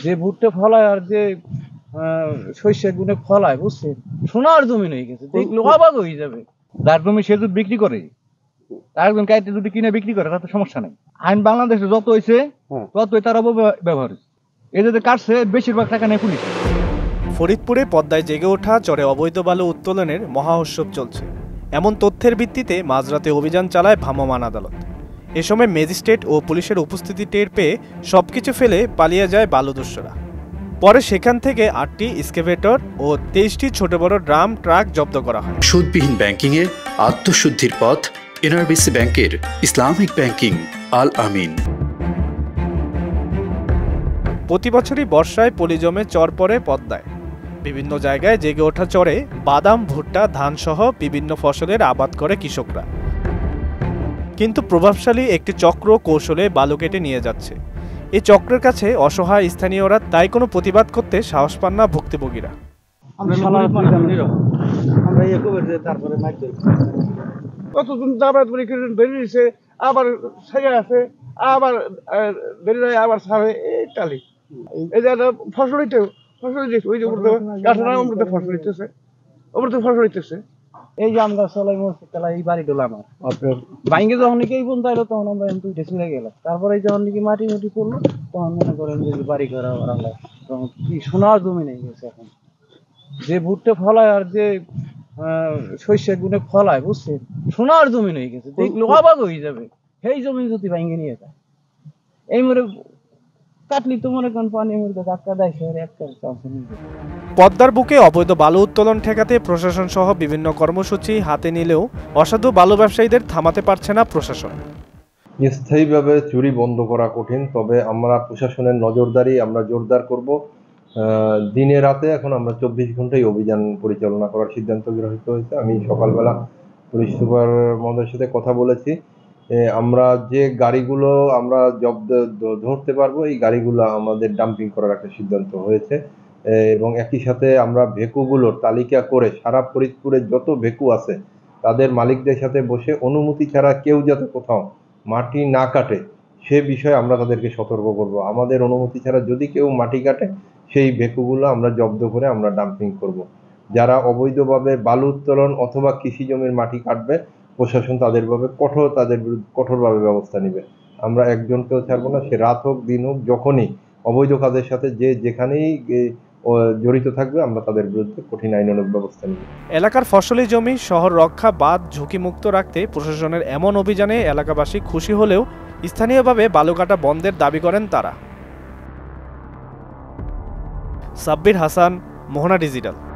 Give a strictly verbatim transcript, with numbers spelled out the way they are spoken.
যে ভুট্টা ফলায় আর যে শস্যের গুণে ফলায়, বুঝছেন, সোনার জমিন হয়ে গেছে, দেখলে অবাক হয়ে যাবে। যার জমি সে যদি বিক্রি করে, একজন কাইতে যদি কিনে বিক্রি করে, তাতে সমস্যা নেই। আইন বাংলাদেশে যত হয়েছে ততই তার অপব্যবহার হয়েছে। এই যে কাটছে বেশিরভাগ টাকা নেই পুলিশ। ফরিদপুরে পদ্মায় জেগে ওঠা চরে অবৈধ বালু উত্তোলনের মহোৎসব চলছে। এমন তথ্যের ভিত্তিতে মাঝরাতে অভিযান চালায় ভ্রাম্যমাণ আদালত। এ সময় ম্যাজিস্ট্রেট ও পুলিশের উপস্থিতি টের পেয়ে সবকিছু ফেলে পালিয়ে যায় বালুদস্যুরা। পরে সেখান থেকে আটটি এক্সকেভেটর ও তেইশটি ছোট বড় ড্রাম ট্রাক জব্দ করা হয়। সুদবিহীন ব্যাংকিংয়ে আত্মশুদ্ধির পথ এনআরবিসি ব্যাংকের ইসলামিক ব্যাংকিং আল আমিন। প্রতি বছরই বর্ষায় পলি জমে চর পড়ে পদ্মায়। বিভিন্ন জায়গায় জেগে ওঠা চরে বাদাম, ভুট্টা, ধান সহ বিভিন্ন ফসলের আবাদ করে কৃষকরা। কিন্তু প্রভাবশালী একটি চক্র কৌশলে বালু কেটে নিয়ে যাচ্ছে। এই চক্রের কাছে অসহায় স্থানীয়রা তাই কোনো প্রতিবাদ করতে সাহস পান না ভুক্তভোগীরা। কতদিন দাবাত করে বেরিয়েছে, আবার ছেড়ে আছে, আবার বেরিয়ে আবার ছাড়ে, এই টালি। এই যে ফসল হইতে ফসল হইতেছে, ওই যে কাঠানার অমৃত ফসল হইতেছে, অমৃত ফসল হইতেছে। এই যে আমরা চলাই মরছে তালা এই বাড়ি ডোলা আমার বাইঙ্গে যখন নাকি এই বন্ধু আইলো, তখন আমরা এমন উঠে চলে গেলাম। তারপরে যখন নাকি মাটি মুটি পড়লো, তখন মনে করেন যে বাড়ি ঘর তখন কি সোনার জমি নেই গেছে। এখন যে ভুট্টা ফলায় আর যে শস্যের গুণে ফলায়, বুঝছেন, সোনার জমিন হয়ে গেছে, দেখলে অবাক হয়ে যাবে। সেই জমি যদি ভাঙ্গে নিয়ে যায়, এই মরে কাটলি তো মনে করেন পানি মধ্যে ধাক্কা দেয়, একটা পদ্মার বুকে অবৈধ বালু উত্তোলন ঠেকাতে প্রশাসন সহ বিভিন্ন কর্মসূচি হাতে নিলেও অসাধু বালু ব্যবসায়ীদের থামাতে পারছে না প্রশাসন। স্থায়ীভাবে চুরি বন্ধ করা কঠিন, তবে আমরা প্রশাসনের নজরদারি আমরা জোরদার করব। দিনে রাতে এখন আমরা চব্বিশ ঘন্টাই অভিযান পরিচালনা করার সিদ্ধান্ত গৃহীত হয়েছে। আমি সকালবেলা পুলিশ সুপার মহোদয়ের সাথে কথা বলেছি। আমরা যে গাড়িগুলো আমরা জব্দ ধরতে পারবো, এই গাড়িগুলো আমাদের ডাম্পিং করার একটা সিদ্ধান্ত হয়েছে। এবং একই সাথে আমরা ভেকুগুলোর তালিকা করে সারা ফরিদপুরে যত ভেকু আছে তাদের মালিকদের সাথে বসে অনুমতি ছাড়া কেউ যাতে কোথাও মাটি না কাটে সে বিষয়ে আমরা তাদেরকে সতর্ক করব। আমাদের অনুমতি ছাড়া যদি কেউ মাটি কাটে, সেই ভেকুগুলো আমরা জব্দ করে আমরা ডাম্পিং করব। যারা অবৈধভাবে বালু উত্তোলন অথবা কৃষি জমির মাটি কাটবে, প্রশাসন তাদের ভাবে কঠোর তাদের বিরুদ্ধে কঠোরভাবে ব্যবস্থা নেবে। আমরা একজনকেও ছাড়বো না, সে রাত হোক দিন হোক, যখনই অবৈধ কাজের সাথে যে যেখানেই জড়িত থাকবে আমরা তাদের বিরুদ্ধে কঠিন আইনানুগ ব্যবস্থা নেব। এলাকার ফসলি জমি শহর রক্ষা বাঁধ ঝুঁকিমুক্ত রাখতে প্রশাসনের এমন অভিযানে এলাকাবাসী খুশি হলেও স্থানীয়ভাবে বালু কাটা বন্ধের দাবি করেন তারা। সাব্বির হাসান, মোহনা ডিজিটাল।